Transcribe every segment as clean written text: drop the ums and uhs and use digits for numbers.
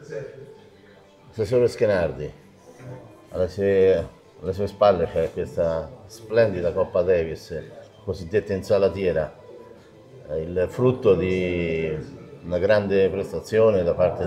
Assessore Schenardi, alle sue spalle c'è questa splendida Coppa Davis, cosiddetta insalatiera, il frutto di una grande prestazione da parte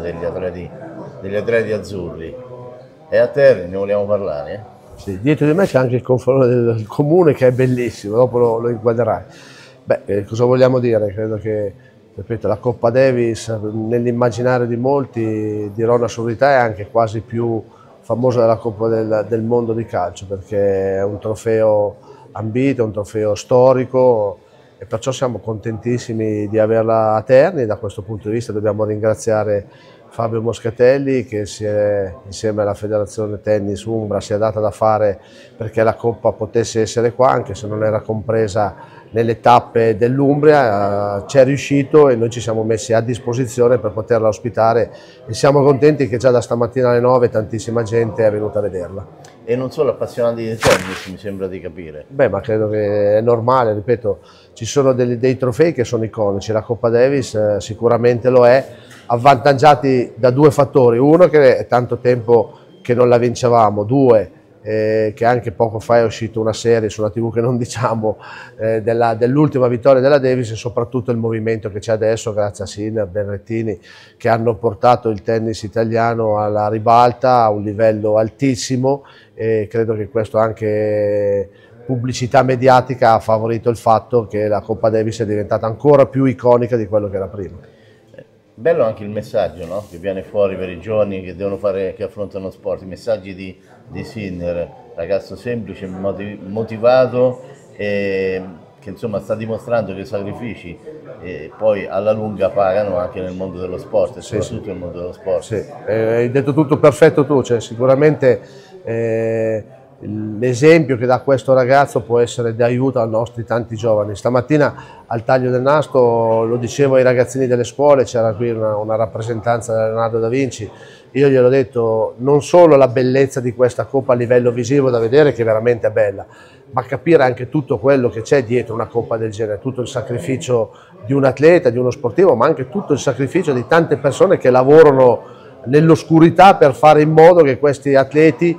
degli atleti azzurri. E a Terni ne vogliamo parlare? Sì, dietro di me c'è anche il confronto del comune che è bellissimo, dopo lo inquadrerai. Beh, cosa vogliamo dire? Credo che, ripeto, la Coppa Davis nell'immaginario di molti, dirò un'assurdità, è anche quasi più famosa della Coppa del mondo di calcio, perché è un trofeo ambito, un trofeo storico, e perciò siamo contentissimi di averla a Terni. Da questo punto di vista dobbiamo ringraziare Fabio Moscatelli, che insieme alla Federazione Tennis Umbra si è data da fare perché la Coppa potesse essere qua, anche se non era compresa nelle tappe dell'Umbria. Ci è riuscito e noi ci siamo messi a disposizione per poterla ospitare, e siamo contenti che già da stamattina alle 9 tantissima gente è venuta a vederla. E non solo appassionati di tennis, mi sembra di capire. Beh, ma credo che è normale, ripeto, ci sono dei trofei che sono iconici, la Coppa Davis sicuramente lo è, avvantaggiati da due fattori: uno, che è tanto tempo che non la vincevamo; due, che anche poco fa è uscita una serie sulla TV che non diciamo, dell'ultima vittoria della Davis, e soprattutto il movimento che c'è adesso grazie a Sinner, Berrettini, che hanno portato il tennis italiano alla ribalta a un livello altissimo, e credo che questo anche pubblicità mediatica ha favorito il fatto che la Coppa Davis è diventata ancora più iconica di quello che era prima. Bello anche il messaggio, no? Che viene fuori per i giovani che devono fare, che affrontano sport, i messaggi di Sinner, ragazzo semplice, motivato, e che insomma sta dimostrando che i sacrifici poi alla lunga pagano anche nel mondo dello sport, e soprattutto nel mondo dello sport. Sì, hai detto tutto perfetto tu, cioè, sicuramente l'esempio che dà questo ragazzo può essere di aiuto ai nostri tanti giovani. Stamattina al taglio del nastro lo dicevo ai ragazzini delle scuole, c'era qui una rappresentanza da Leonardo da Vinci. Io gliel'ho detto, non solo la bellezza di questa Coppa a livello visivo da vedere, che veramente è bella, ma capire anche tutto quello che c'è dietro una Coppa del genere, tutto il sacrificio di un atleta, di uno sportivo, ma anche tutto il sacrificio di tante persone che lavorano nell'oscurità per fare in modo che questi atleti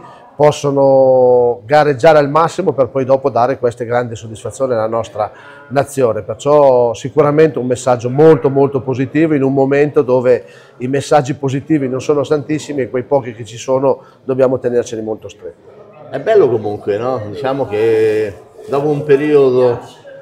possono gareggiare al massimo per poi dopo dare queste grandi soddisfazioni alla nostra nazione. Perciò sicuramente un messaggio molto molto positivo in un momento dove i messaggi positivi non sono tantissimi, e quei pochi che ci sono dobbiamo tenerceli molto stretti. È bello comunque, no? Diciamo che dopo un periodo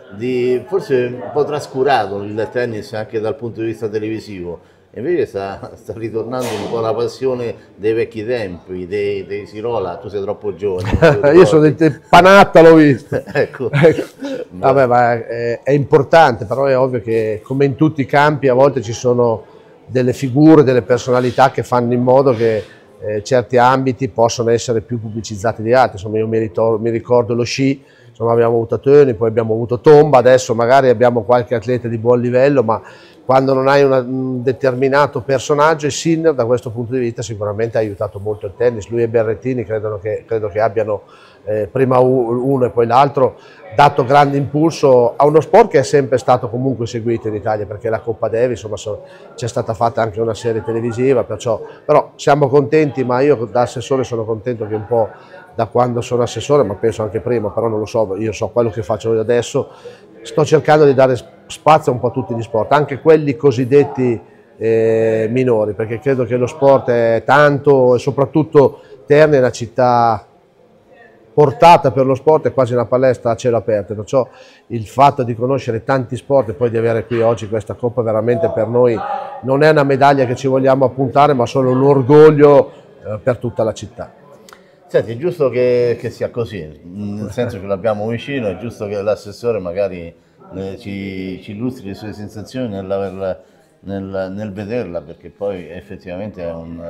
forse un po' trascurato il tennis anche dal punto di vista televisivo, invece sta ritornando un po' la passione dei vecchi tempi, dei Sirola. Tu sei troppo giovane. Io sono del Panatta, l'ho visto. Ecco. Vabbè, ma è importante, però è ovvio che come in tutti i campi a volte ci sono delle figure, delle personalità che fanno in modo che certi ambiti possono essere più pubblicizzati di altri. Insomma, io mi ricordo lo sci, insomma, abbiamo avuto Töni, poi abbiamo avuto Tomba, adesso magari abbiamo qualche atleta di buon livello, ma quando non hai un determinato personaggio, e Sinner da questo punto di vista sicuramente ha aiutato molto il tennis. Lui e Berrettini credo che abbiano, prima uno e poi l'altro, dato grande impulso a uno sport che è sempre stato comunque seguito in Italia, perché la Coppa Davis, insomma, c'è stata fatta anche una serie televisiva, però siamo contenti. Ma io da assessore sono contento che un po' da quando sono assessore, ma penso anche prima, però non lo so, io so quello che faccio adesso, sto cercando di dare spazio un po' a tutti gli sport, anche quelli cosiddetti minori, perché credo che lo sport è tanto, e soprattutto Terni è una città portata per lo sport, è quasi una palestra a cielo aperto, perciò il fatto di conoscere tanti sport e poi di avere qui oggi questa Coppa veramente per noi non è una medaglia che ci vogliamo appuntare, ma solo un orgoglio per tutta la città. Senti, è giusto che sia così, nel senso che l'abbiamo vicino, è giusto che l'assessore magari ci illustri le sue sensazioni nel vederla, perché poi effettivamente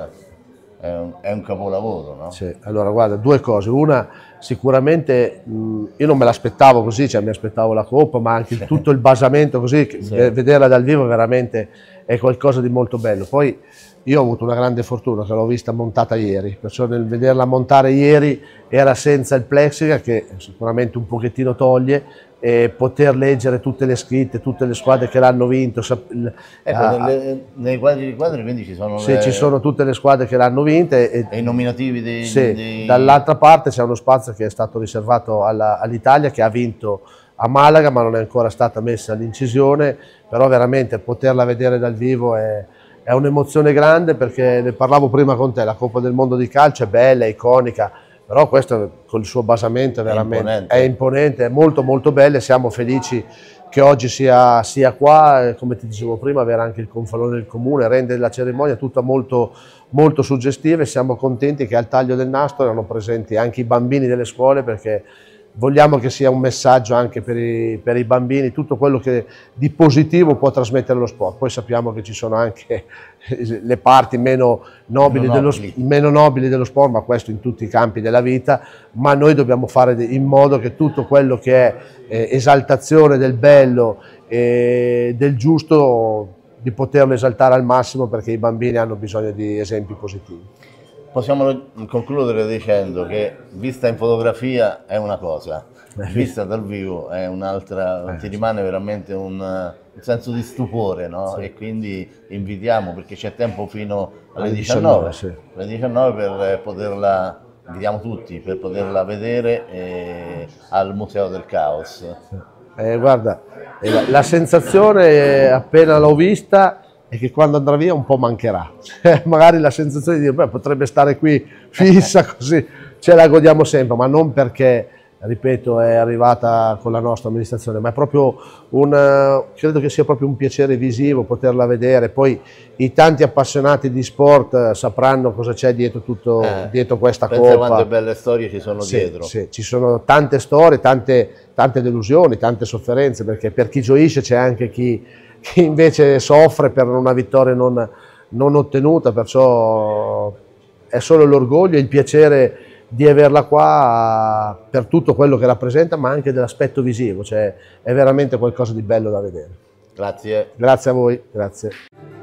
è un capolavoro, no? Sì, allora guarda, due cose: una, sicuramente io non me l'aspettavo così, cioè mi aspettavo la Coppa, ma anche tutto il basamento così, vederla dal vivo veramente è qualcosa di molto bello. Poi io ho avuto una grande fortuna che l'ho vista montata ieri, perciò nel vederla montare ieri era senza il plexiglass, che sicuramente un pochettino toglie, e poter leggere tutte le scritte, tutte le squadre che l'hanno vinto. Ecco, nei quadri quindi ci sono, sì, ci sono tutte le squadre che l'hanno vinta e i nominativi sì, dall'altra parte c'è uno spazio che è stato riservato all'Italia, che ha vinto a Malaga ma non è ancora stata messa all'incisione, però veramente poterla vedere dal vivo è un'emozione grande, perché ne parlavo prima con te, la Coppa del Mondo di calcio è bella, è iconica, però questo con il suo basamento è imponente, è molto molto bello, e siamo felici che oggi sia qua, come ti dicevo prima, avere anche il confalone del comune, rende la cerimonia tutta molto, molto suggestiva, e siamo contenti che al taglio del nastro erano presenti anche i bambini delle scuole, perché vogliamo che sia un messaggio anche per i bambini, tutto quello che di positivo può trasmettere lo sport. Poi sappiamo che ci sono anche le parti meno nobili dello sport, ma questo in tutti i campi della vita, ma noi dobbiamo fare in modo che tutto quello che è esaltazione del bello e del giusto, di poterlo esaltare al massimo, perché i bambini hanno bisogno di esempi positivi. Possiamo concludere dicendo che vista in fotografia è una cosa, vista dal vivo è un'altra, ti rimane veramente un senso di stupore, no? Sì. E quindi invitiamo, perché c'è tempo fino alle 19, sì. Alle 19 per poterla, invitiamo tutti, per poterla vedere al Museo del Caos. Guarda, la sensazione appena l'ho vista e che quando andrà via un po' mancherà, magari la sensazione di dire, beh, potrebbe stare qui fissa, così ce la godiamo sempre, ma non perché, ripeto, è arrivata con la nostra amministrazione, ma è proprio credo che sia proprio un piacere visivo poterla vedere. Poi i tanti appassionati di sport sapranno cosa c'è dietro questa Coppa. Pensa quante belle storie ci sono dietro. Sì, ci sono tante storie, tante delusioni, tante sofferenze, perché per chi gioisce c'è anche chi invece soffre per una vittoria non ottenuta, perciò è solo l'orgoglio e il piacere di averla qua, per tutto quello che rappresenta, ma anche dell'aspetto visivo, cioè è veramente qualcosa di bello da vedere. Grazie. Grazie a voi, grazie.